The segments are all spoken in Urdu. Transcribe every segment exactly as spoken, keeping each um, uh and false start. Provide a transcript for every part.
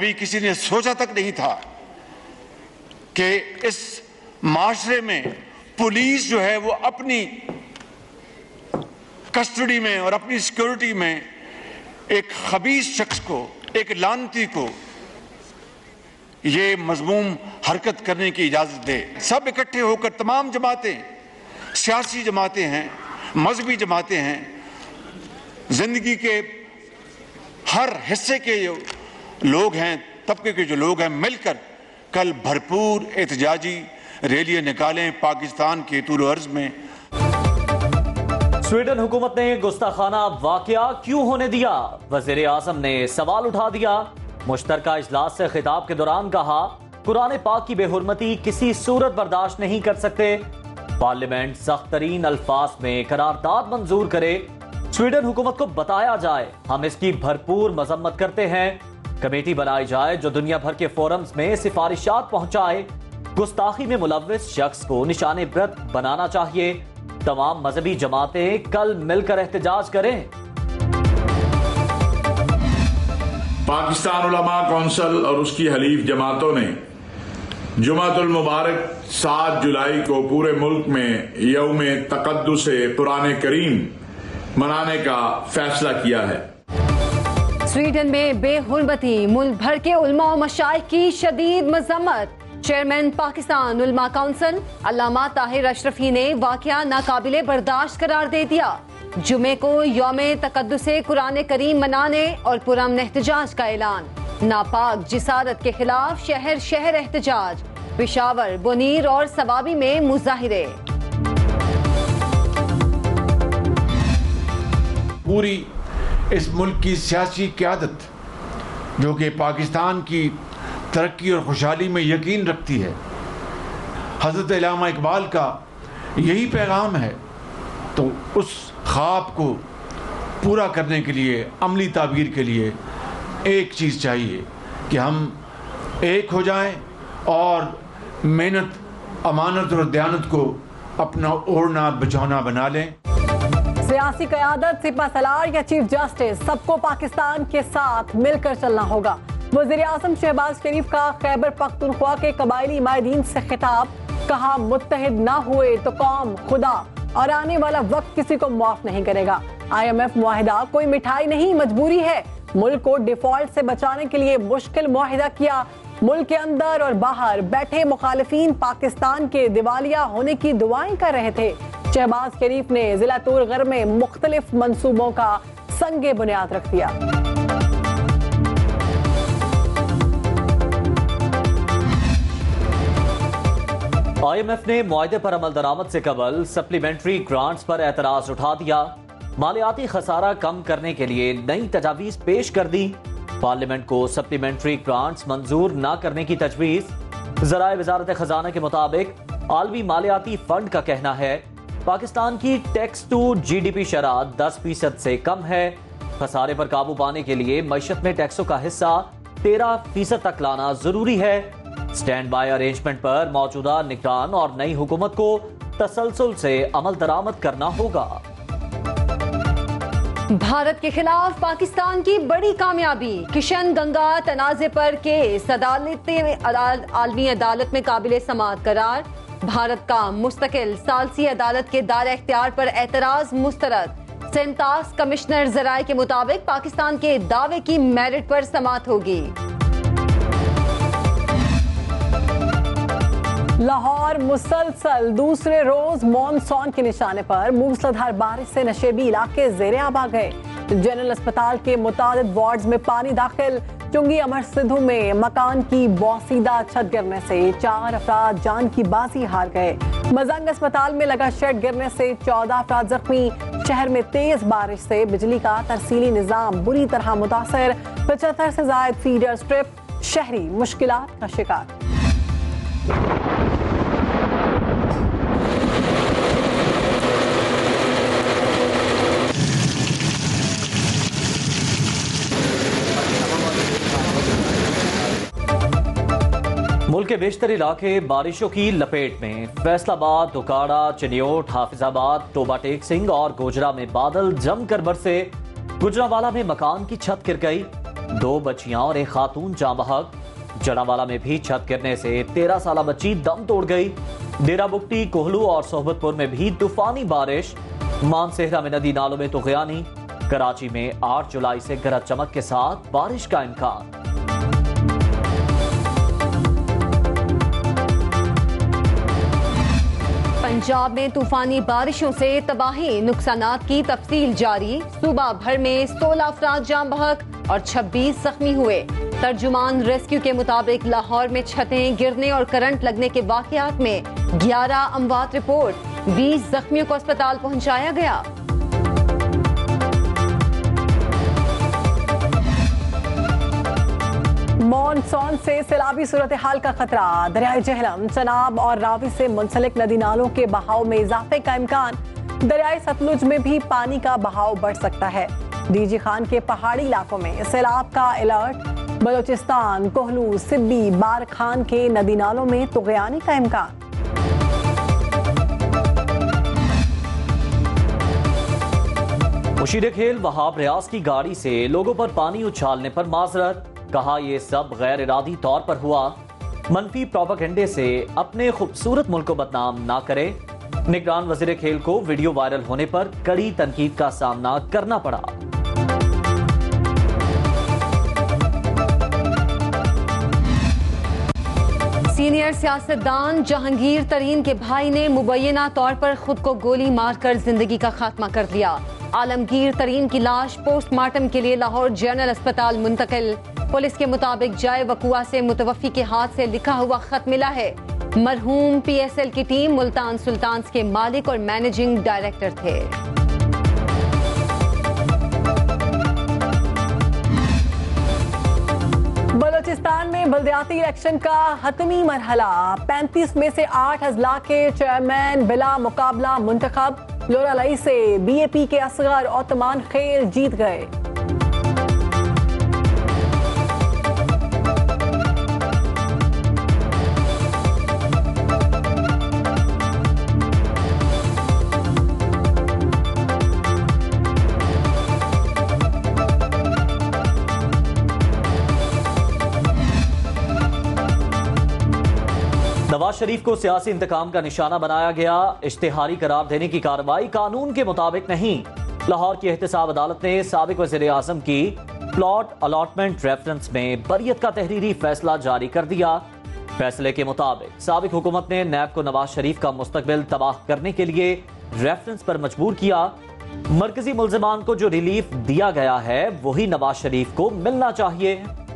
کبھی کسی نے سوچا تک نہیں تھا کہ اس معاشرے میں پولیس جو ہے وہ اپنی کسٹڈی میں اور اپنی سیکورٹی میں ایک خبیث شخص کو، ایک لعنتی کو یہ مذموم حرکت کرنے کی اجازت دے۔ سب اکٹھے ہو کر، تمام جماعتیں، سیاسی جماعتیں ہیں، مذہبی جماعتیں ہیں، زندگی کے ہر حصے کے جو لوگ ہیں، طبقے کے جو لوگ ہیں، مل کر کل بھرپور احتجاجی ریلیاں نکالیں پاکستان کے طول و عرض میں۔ سویڈن حکومت نے گستاخانہ واقعہ کیوں ہونے دیا؟ وزیر اعظم نے سوال اٹھا دیا۔ مشترکہ اجلاس سے خطاب کے دوران کہا، قرآن پاک کی بے حرمتی کسی صورت برداشت نہیں کر سکتے۔ پارلیمنٹ سخت ترین الفاظ میں قرارداد منظور کرے، سویڈن حکومت کو بتایا جائے ہم اس کی بھرپور مذمت کرتے ہیں۔ کمیٹی بنائی جائے جو دنیا بھر کے فورمز میں سفارشات پہنچائے۔ گستاخی میں ملوث شخص کو نشان عبرت بنانا چاہیے۔ تمام مذہبی جماعتیں کل مل کر احتجاج کریں۔ پاکستان علماء کونسل اور اس کی حلیف جماعتوں نے جمعۃ المبارک سات جولائی کو پورے ملک میں یوم تقدس قرآن کریم منانے کا فیصلہ کیا ہے۔ سویڈن میں بے حرمتی، ملک بھر کے علماء و مشائخ کی شدید مذمت۔ چیئرمین پاکستان علماء کونسل علامہ طاہر اشرفی نے واقعہ ناقابل برداشت قرار دے دیا۔ جمعے کو یوم تقدس قرآن کریم منانے اور پرامن احتجاج کا اعلان۔ ناپاک جسارت کے خلاف شہر شہر احتجاج، پشاور، بونیر اور سوابی میں مظاہرے۔ پوری اس ملک کی سیاسی قیادت جو کہ پاکستان کی ترقی اور خوشحالی میں یقین رکھتی ہے، حضرت علامہ اقبال کا یہی پیغام ہے، تو اس خواب کو پورا کرنے کے لیے، عملی تعبیر کے لیے ایک چیز چاہیے کہ ہم ایک ہو جائیں اور محنت، امانت اور دیانت کو اپنا اوڑھنا بچھونا بنا لیں۔ سیاسی قیادت، سپہ سالار یا چیف جسٹس، سب کو پاکستان کے ساتھ مل کر چلنا ہوگا۔ وزیر اعظم شہباز شریف کا خیبر پختونخوا کے قبائلی مائدین سے خطاب، کہا متحد نہ ہوئے تو قوم، خدا اور آنے والا وقت کسی کو معاف نہیں کرے گا۔ آئی ایم ایف معاہدہ کوئی مٹھائی نہیں، مجبوری ہے۔ ملک کو ڈیفالٹ سے بچانے کے لیے مشکل معاہدہ کیا۔ ملک کے اندر اور باہر بیٹھے مخالفین پاکستان کے دیوالیہ ہونے کی دعائیں کر رہے تھے۔ شہباز شریف نے ضلع طور غر میں مختلف منصوبوں کا سنگ بنیاد رکھ دیا۔ آئی ایم ایف نے معاہدے پر عمل درآمد سے قبل سپلیمنٹری گرانٹس پر اعتراض اٹھا دیا۔ مالیاتی خسارہ کم کرنے کے لیے نئی تجاویز پیش کر دی۔ پارلیمنٹ کو سپلیمنٹری گرانٹس منظور نہ کرنے کی تجویز۔ ذرائع وزارت خزانہ کے مطابق عالمی مالیاتی فنڈ کا کہنا ہے پاکستان کی tax to G D P شرح دس فیصد سے کم ہے۔ خسارے پر قابو پانے کے لیے معیشت میں ٹیکسوں کا حصہ تیرہ فیصد تک لانا ضروری ہے۔ سٹینڈ بائی ارینجمنٹ پر موجودہ نگران اور نئی حکومت کو تسلسل سے عمل درآمد کرنا ہوگا۔ بھارت کے خلاف پاکستان کی بڑی کامیابی، کشن گنگا تنازع پر کیس عدالت عالمی عدالت میں قابل سماعت قرار۔ بھارت کا مستقل ثالثی عدالت کے دائرہ اختیار پر اعتراض مسترد۔ سینتاس کمشنر ذرائع کے مطابق پاکستان کے دعوے کی میرٹ پر سماعت ہوگی۔ لاہور مسلسل دوسرے روز مانسون کے نشانے پر موسلادھار بارش سے نشیبی علاقے زیر آب آ گئے۔ جنرل اسپتال کے متعدد وارڈز میں پانی داخل۔ چنگی امر سدھو میں مکان کی بوسیدہ چھت گرنے سے چار افراد جان کی بازی ہار گئے۔ مزنگ اسپتال میں لگا شیڈ گرنے سے چودہ افراد زخمی۔ شہر میں تیز بارش سے بجلی کا ترسیلی نظام بری طرح متاثر۔ پچہتر سے زائد فیڈر سٹرپ، شہری مشکلات کا شکار۔ ملک کے بیشتر علاقے بارشوں کی لپیٹ میں۔ فیصل آباد، دوکاڑا، چنیوٹ، حافظ آباد، ٹوبا ٹیک سنگھ اور گوجرا میں بادل جم کر برسے۔ گجرانوالہ میں مکان کی چھت گر گئی۔ دو بچیاں اور ایک خاتون جاں بحق۔ جڑاوالا میں بھی چھت گرنے سے تیرہ سالہ بچی دم توڑ گئی۔ ڈیرہ بگٹی، کوہلو اور صحبت پور میں بھی طوفانی بارش۔ مانسہرہ میں ندی نالوں میں طغیانی۔ کراچی میں آٹھ جولائی سے گرج چمک کے ساتھ بارش کا امکان۔ پنجاب میں طوفانی بارشوں سے تباہی، نقصانات کی تفصیل جاری۔ صوبہ بھر میں سولہ افراد جاں بحق اور چھبیس زخمی ہوئے۔ ترجمان ریسکیو کے مطابق لاہور میں چھتیں گرنے اور کرنٹ لگنے کے واقعات میں گیارہ اموات رپورٹ، بیس زخمیوں کو اسپتال پہنچایا گیا۔ مانسون سے سیلابی صورتحال کا خطرہ، دریائے جہلم، چناب اور راوی سے منسلک ندی نالوں کے بہاؤ میں اضافے کا امکان۔ دریائے ستلج میں بھی پانی کا بہاؤ بڑھ سکتا ہے۔ ڈی جی خان کے پہاڑی علاقوں میں سیلاب کا الرٹ۔ بلوچستان، کوہلو، سبی، بارکھان کے ندی نالوں میں طغیانی کا امکان۔ مشیر کھیل وہاب ریاض کی گاڑی سے لوگوں پر پانی اچھالنے پر معذرت، کہا یہ سب غیر ارادی طور پر ہوا۔ منفی پروپیگنڈے سے اپنے خوبصورت ملک کو بدنام نہ کرے۔ نگران وزیر کھیل کو ویڈیو وائرل ہونے پر کڑی تنقید کا سامنا کرنا پڑا۔ سینئر سیاستدان جہانگیر ترین کے بھائی نے مبینہ طور پر خود کو گولی مار کر زندگی کا خاتمہ کر دیا۔ عالمگیر ترین کی لاش پوسٹ مارٹم کے لیے لاہور جنرل اسپتال منتقل۔ پولیس کے مطابق جائے وقوع سے متوفی کے ہاتھ سے لکھا ہوا خط ملا ہے۔ مرحوم پی ایس ایل کی ٹیم ملتان سلطانز کے مالک اور مینیجنگ ڈائریکٹر تھے۔ بلوچستان میں بلدیاتی الیکشن کا حتمی مرحلہ، پینتیس میں سے آٹھ اضلاع کے چیئرمین بلا مقابلہ منتخب۔ لورالائی سے بی اے پی کے اصغر عثمان خیل جیت گئے۔ نواز شریف کو سیاسی انتقام کا نشانہ بنایا گیا، اشتہاری قرار دینے کی کارروائی قانون کے مطابق نہیں۔ لاہور کی احتساب عدالت نے سابق وزیر اعظم کی پلاٹ الاٹمنٹ ریفرنس میں بریت کا تحریری فیصلہ جاری کر دیا۔ فیصلے کے مطابق سابق حکومت نے نیب کو نواز شریف کا مستقبل تباہ کرنے کے لیے ریفرنس پر مجبور کیا۔ مرکزی ملزمان کو جو ریلیف دیا گیا ہے وہی نواز شریف کو ملنا چاہیے۔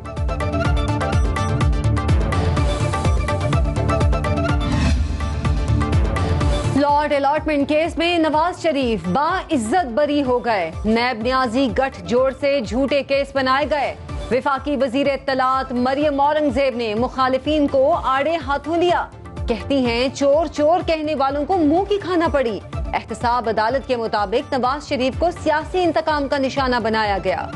پلاٹ الاٹمنٹ کیس میں نواز شریف باعزت بری ہو گئے۔ نیب نیازی گٹھ جوڑ سے جھوٹے کیس بنائے گئے۔ وفاقی وزیر اطلاعات مریم اورنگزیب نے مخالفین کو آڑے ہاتھوں لیا۔ کہتی ہیں چور چور کہنے والوں کو منہ کی کھانا پڑی۔ احتساب عدالت کے مطابق نواز شریف کو سیاسی انتقام کا نشانہ بنایا گیا۔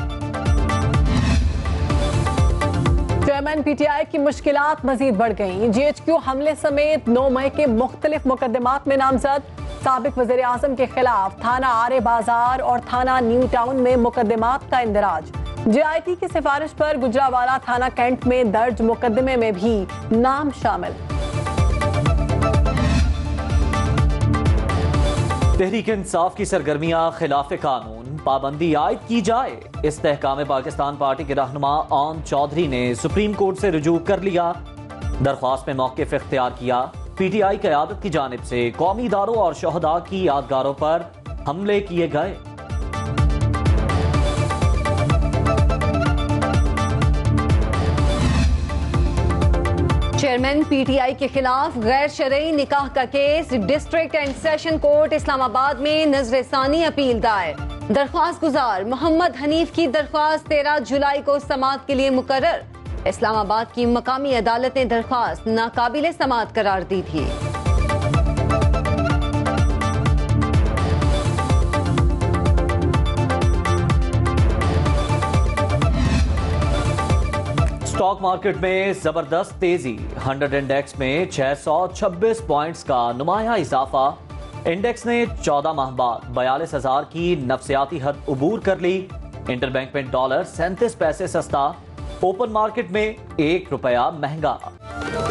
چیئرمین پی ٹی آئی کی مشکلات مزید بڑھ گئیں۔ جی ایچ کیو حملے سمیت نو مئی کے مختلف مقدمات میں نامزد۔ سابق وزیر اعظم کے خلاف تھانہ آرے بازار اور تھانہ نیو ٹاؤن میں مقدمات کا اندراج۔ جے آئی ٹی کی سفارش پر گجرانوالہ تھانہ کینٹ میں درج مقدمے میں بھی نام شامل۔ تحریک انصاف کی سرگرمیاں خلاف قانون، پابندی عائد کی جائے۔ استحکام پاکستان پارٹی کے رہنما آن چودھری نے سپریم کورٹ سے رجوع کر لیا۔ درخواست میں موقف اختیار کیا۔ پی ٹی آئی قیادت کی جانب سے قومی اداروں اور شہداء کی یادگاروں پر حملے کیے گئے۔ چیئرمین پی ٹی آئی کے خلاف غیر شرعی نکاح کا case, district and session court Islamabad میں نظر ثانی اپیل دائر۔ درخواست گزار محمد حنیف کی درخواست تیرہ جولائی کو سماعت کے لیے مقرر۔ اسلام آباد کی مقامی عدالت نے درخواست ناقابل سماعت قرار دی تھی۔ اسٹاک مارکیٹ میں زبردست تیزی، ہنڈریڈ انڈیکس میں چھ سو چھبیس پوائنٹس کا نمایاں اضافہ۔ انڈیکس نے چودہ ماہ بعد بیالیس ہزار کی نفسیاتی حد عبور کر لی۔ इंटर बैंक में डॉलर सैंतीस पैसे सस्ता, ओपन मार्केट में एक रुपया महंगा।